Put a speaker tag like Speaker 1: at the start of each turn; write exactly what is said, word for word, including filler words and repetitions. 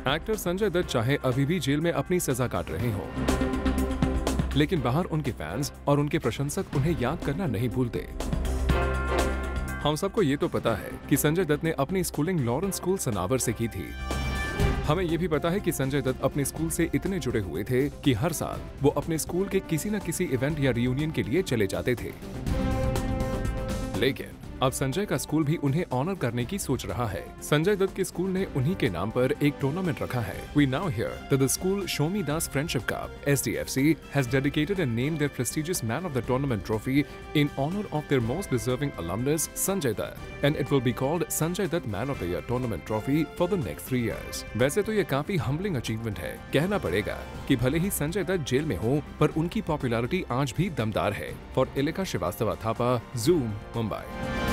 Speaker 1: Actor Sanjay Dutt चाहे अभी भी जेल में अपनी सजा काट रहे हों, लेकिन बाहर उनके फैंस और उनके प्रशंसक उन्हें याद करना नहीं भूलते। हम सबको ये तो पता है कि संजय दत्त ने अपनी स्कूलिंग लॉरेंस स्कूल सनावर से की थी। हमें यह भी पता है कि संजय दत्त अपने स्कूल से इतने जुड़े हुए थे कि हर साल वो अपने स्कूल के किसी न किसी इवेंट या रियूनियन के लिए चले जाते थे। लेकिन अब संजय का स्कूल भी उन्हें ऑनर करने की सोच रहा है। संजय दत्त के स्कूल ने उन्हीं के नाम पर एक टूर्नामेंट रखा है। We now hear that the school Shomi Das Friendship Cup (S D F C) has dedicated and named their prestigious Man of the Tournament trophy in honor of their most deserving alumnus Sanjay Dutt, and it will be called Sanjay Dutt Man of the Year Tournament Trophy for the next three years. वैसे तो ये काफी humbling achievement है। कहना पड़ेगा कि भले ही Sanjay Dutt jail में हो, पर उनकी पॉपुलैरिटी आज भी दमदार है। For Ileka Srivastava Thapa, Zoom, Mumbai.